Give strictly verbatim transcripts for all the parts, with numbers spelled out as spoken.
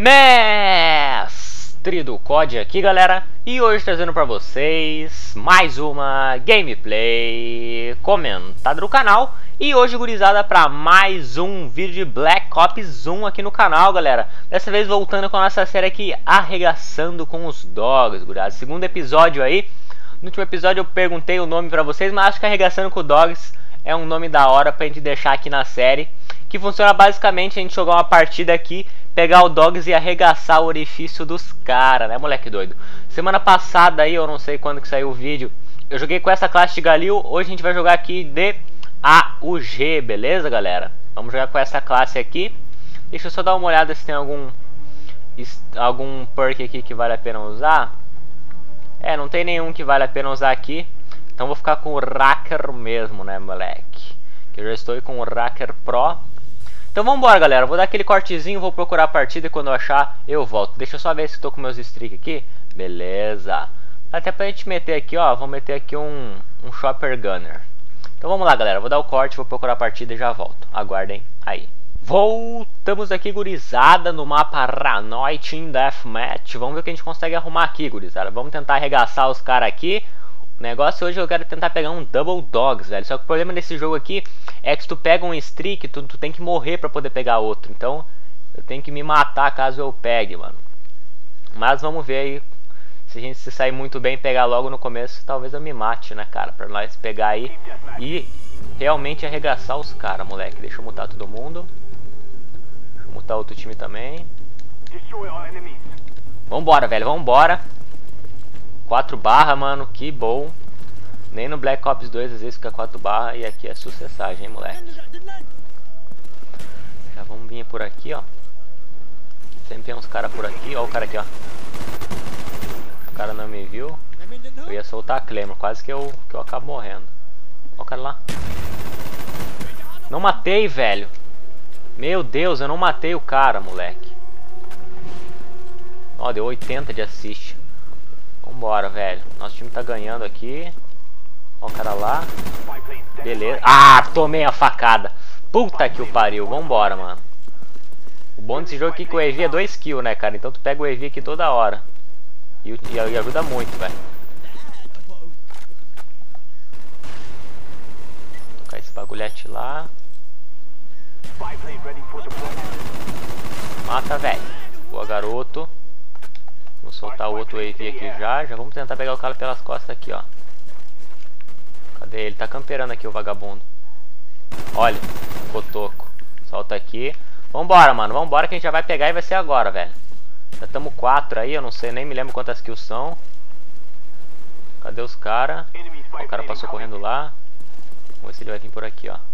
Mestre do C O D aqui, galera, e hoje trazendo pra vocês mais uma gameplay comentada do canal. E hoje, gurizada, pra mais um vídeo de Black Ops um aqui no canal, galera. Dessa vez voltando com a nossa série aqui, Arregaçando com os Dogs, gurizada. Segundo episódio aí. No último episódio eu perguntei o nome pra vocês, mas acho que Arregaçando com os Dogs é um nome da hora pra gente deixar aqui na série. Que funciona basicamente a gente jogar uma partida aqui, pegar o Dogs e arregaçar o orifício dos caras, né, moleque doido? Semana passada aí, eu não sei quando que saiu o vídeo, eu joguei com essa classe de Galil. Hoje a gente vai jogar aqui de A U G, beleza, galera? Vamos jogar com essa classe aqui. Deixa eu só dar uma olhada se tem algum algum perk aqui que vale a pena usar. É, não tem nenhum que vale a pena usar aqui. Então vou ficar com o Racker mesmo, né, moleque? Que eu já estou com o Racker Pro. Então vamos embora, galera. Vou dar aquele cortezinho, vou procurar a partida e quando eu achar, eu volto. Deixa eu só ver se estou com meus streaks aqui. Beleza. Até pra gente meter aqui, ó. Vou meter aqui um, um Chopper Gunner. Então vamos lá, galera. Vou dar o corte, vou procurar a partida e já volto. Aguardem aí. Voltamos aqui, gurizada, no mapa Ranoy Team Deathmatch. Vamos ver o que a gente consegue arrumar aqui, gurizada. Vamos tentar arregaçar os caras aqui. O negócio hoje eu quero tentar pegar um Double Dogs, velho. Só que o problema desse jogo aqui é que se tu pega um streak, tu, tu tem que morrer pra poder pegar outro. Então eu tenho que me matar caso eu pegue, mano. Mas vamos ver aí. Se a gente se sair muito bem e pegar logo no começo, talvez eu me mate, né, cara? Pra nós pegar aí e realmente arregaçar os caras, moleque. Deixa eu mutar todo mundo. Deixa eu mutar outro time também. Vambora, velho, vambora. quatro barra, mano, que bom. Nem no Black Ops dois às vezes fica quatro barra. E aqui é sucessagem, hein, moleque. Já vamos vir por aqui, ó. Sempre tem uns caras por aqui. Ó o cara aqui, ó. O cara não me viu. Eu ia soltar a Claymore, quase que eu, que eu acabo morrendo. Ó o cara lá. Não matei, velho. Meu Deus, eu não matei o cara, moleque. Ó, deu oitenta de assist. Vambora, velho. Nosso time tá ganhando aqui. Ó o cara lá. Beleza. Ah, tomei a facada. Puta que o pariu. Vambora, mano. O bom desse jogo aqui é que o E V é dois kills, né, cara? Então tu pega o E V aqui toda hora. E, e, e ajuda muito, velho. Vou tocar esse bagulhete lá. Mata, velho. Boa, garoto. Vou soltar o outro E V aqui já. Já vamos tentar pegar o cara pelas costas aqui, ó. Cadê ele? Tá camperando aqui o vagabundo. Olha, cotoco. Solta aqui. Vambora, mano. Vambora que a gente já vai pegar e vai ser agora, velho. Já estamos quatro aí. Eu não sei, nem me lembro quantas kills são. Cadê os caras? O cara passou correndo lá. Vamos ver se ele vai vir por aqui, ó.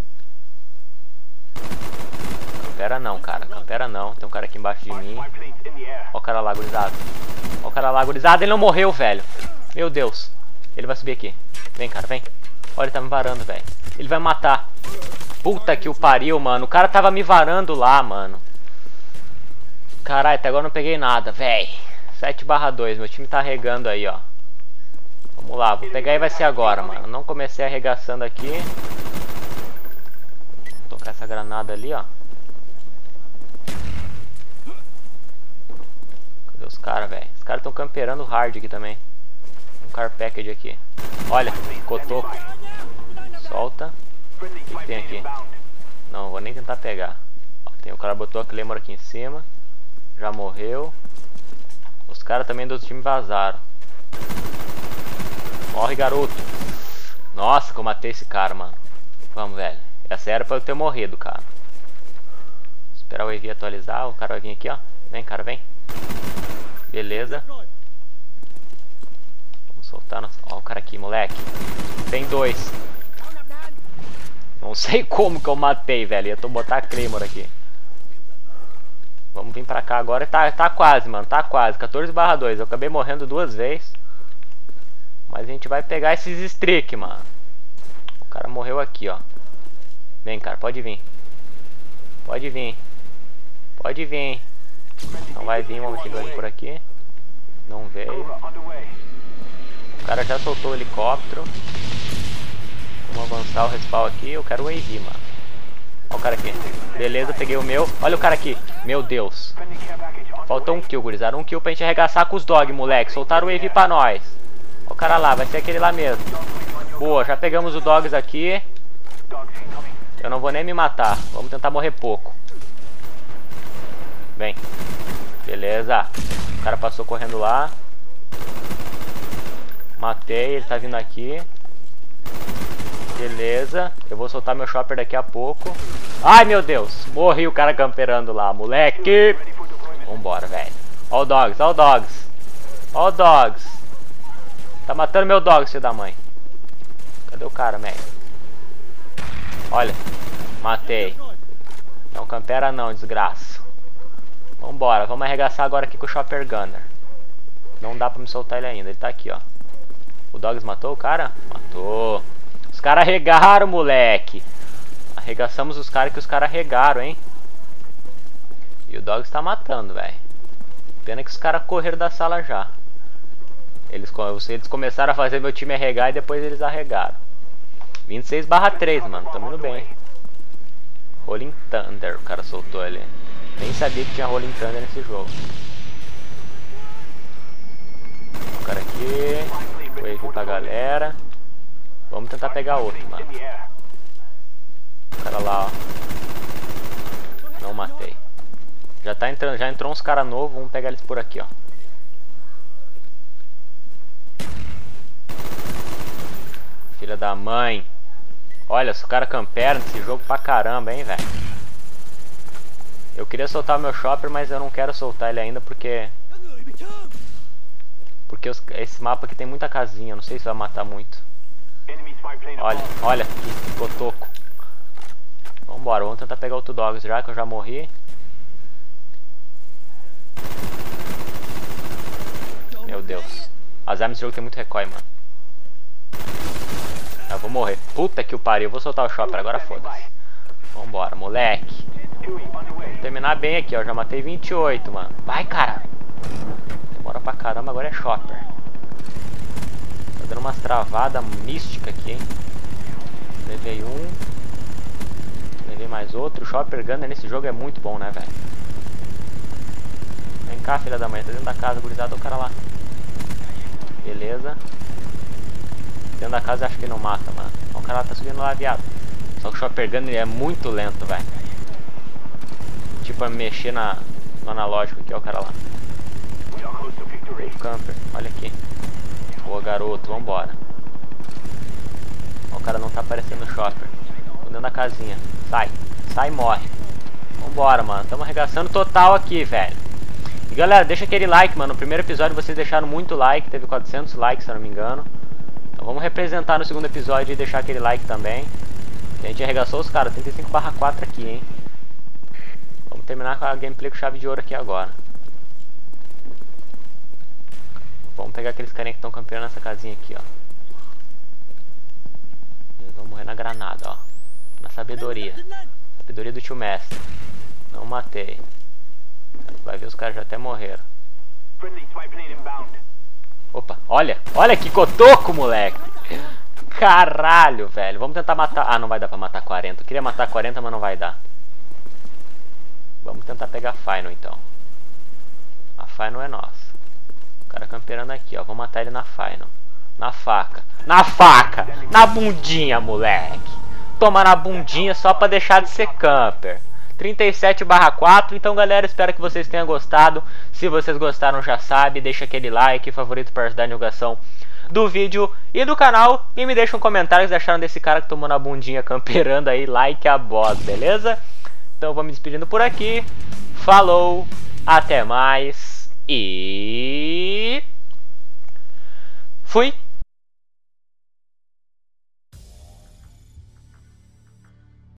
Campera não, cara. Campera não. Tem um cara aqui embaixo de mim. Ó o cara lá, gurizada. Ó o cara lá, gurizada. Ele não morreu, velho. Meu Deus. Ele vai subir aqui. Vem, cara, vem. Olha, ele tá me varando, velho. Ele vai matar. Puta que o pariu, mano. O cara tava me varando lá, mano. Caralho, até agora eu não peguei nada, velho. sete barra dois. Meu time tá arregando aí, ó. Vamos lá. Vou pegar e vai ser agora, mano. Não comecei arregaçando aqui. Vou tocar essa granada ali, ó. Cadê os caras, velho? Os caras estão camperando hard aqui também. Um car package aqui. Olha, cotoco. Solta. O que, que tem aqui? Não, vou nem tentar pegar. Ó, tem o cara botou a Claymore aqui em cima. Já morreu. Os caras também do outro time vazaram. Morre, garoto. Nossa, que eu matei esse cara, mano. Vamos, velho. Essa era pra eu ter morrido, cara. Esperar o E V atualizar. O cara vai vir aqui, ó. Vem, cara, vem. Beleza. Vamos soltar. Nossa... Ó o cara aqui, moleque. Tem dois. Não sei como que eu matei, velho. Eu tô botar a Claymore aqui. Vamos vir pra cá agora. Tá, tá quase, mano. Tá quase. quatorze barra dois. Eu acabei morrendo duas vezes. Mas a gente vai pegar esses streak, mano. O cara morreu aqui, ó. Vem, cara. Pode vir. Pode vir. Pode vir. Não vai vir. Vamos chegando por aqui. Não veio. O cara já soltou o helicóptero. Vamos avançar o respawn aqui. Eu quero o A V, mano. Olha o cara aqui. Beleza, peguei o meu. Olha o cara aqui. Meu Deus. Faltou um kill, gurizada. Um kill pra gente arregaçar com os dog, moleque. Soltaram o A V pra nós. Ó o cara lá, vai ser aquele lá mesmo. Boa, já pegamos o dogs aqui. Eu não vou nem me matar. Vamos tentar morrer pouco. Vem. Beleza. O cara passou correndo lá. Matei, ele tá vindo aqui. Beleza. Eu vou soltar meu chopper daqui a pouco. Ai, meu Deus. Morri o cara camperando lá, moleque. Vambora, velho. Ó o dogs, ó o dogs. Ó o dogs. Tá matando meu dogs, filho da mãe. Cadê o cara, velho? Olha. Matei. Não campera não, desgraça. Vambora, vamos arregaçar agora aqui com o Chopper Gunner. Não dá pra me soltar ele ainda, ele tá aqui, ó. O Dogs matou o cara? Matou. Os caras arregaram, moleque. Arregaçamos os caras que os caras arregaram, hein. E o Dogs tá matando, velho. Pena que os caras correram da sala já. Eles, eles começaram a fazer meu time arregar e depois eles arregaram. vinte e seis barra três, mano, tamo indo bem. Rolling Thunder, o cara soltou ali. Nem sabia que tinha Rolling Thunder nesse jogo. O cara aqui. Foi aqui pra galera. Vamos tentar pegar outro, mano. O cara lá, ó. Não matei. Já tá entrando, já entrou uns caras novos. Vamos pegar eles por aqui, ó. Filha da mãe. Olha, se o cara campera nesse jogo pra caramba, hein, velho. Eu queria soltar o meu chopper, mas eu não quero soltar ele ainda porque... Porque os... esse mapa aqui tem muita casinha, não sei se vai matar muito. Olha, olha, que cotoco. Vambora, vamos tentar pegar outro dogs já, que eu já morri. Meu Deus. As armas desse jogo tem muito recoil, mano. Eu vou morrer. Puta que o pariu. Eu vou soltar o chopper agora, foda-se. Vambora, moleque. Vou terminar bem aqui, ó. Já matei vinte e oito, mano. Vai, cara. Demora pra caramba, agora é chopper. Tá dando umas travadas místicas aqui, hein. Levei um. Levei mais outro. O Chopper Gunner nesse jogo é muito bom, né, velho. Vem cá, filha da mãe. Tá dentro da casa, gurizada. O cara lá. Beleza. Dentro da casa eu acho que não mata, mano. Ó, o cara lá tá subindo lá, viado. Só que o Chopper Gunner é muito lento, velho. Tipo, a mexer na, no analógico aqui, ó, o cara lá. O camper, olha aqui. Boa, garoto, vambora. Ó, o cara não tá aparecendo no Chopper. Tô dentro da casinha. Sai, sai e morre. Vambora, mano. Tamo arregaçando total aqui, velho. E galera, deixa aquele like, mano. No primeiro episódio vocês deixaram muito like. Teve quatrocentos likes, se eu não me engano. Então vamos representar no segundo episódio e deixar aquele like também. Que a gente arregaçou os caras. trinta e cinco barra quatro aqui, hein. Vamos terminar com a gameplay com chave de ouro aqui agora. Vamos pegar aqueles carinha que estão campeando nessa casinha aqui, ó. Eles vão morrer na granada, ó. Na sabedoria. Sabedoria do tio mestre. Não matei. Vai ver, os caras já até morreram. Opa, olha. Olha que cotoco, moleque. Caralho, velho. Vamos tentar matar... Ah, não vai dar pra matar quarenta. Eu queria matar quarenta, mas não vai dar. Vamos tentar pegar a Final, então. A Final é nossa. O cara camperando aqui, ó. Vou matar ele na Final. Na faca. Na faca! Na bundinha, moleque! Toma na bundinha só pra deixar de ser camper. trinta e sete barra quatro. Então, galera, espero que vocês tenham gostado. Se vocês gostaram, já sabe. Deixa aquele like, favorito para ajudar a divulgação do vídeo e do canal. E me deixa um comentário o que vocês acharam desse cara que tomou na bundinha camperando aí. Like a boss, beleza? Então, vou me despedindo por aqui. Falou, até mais. E... fui!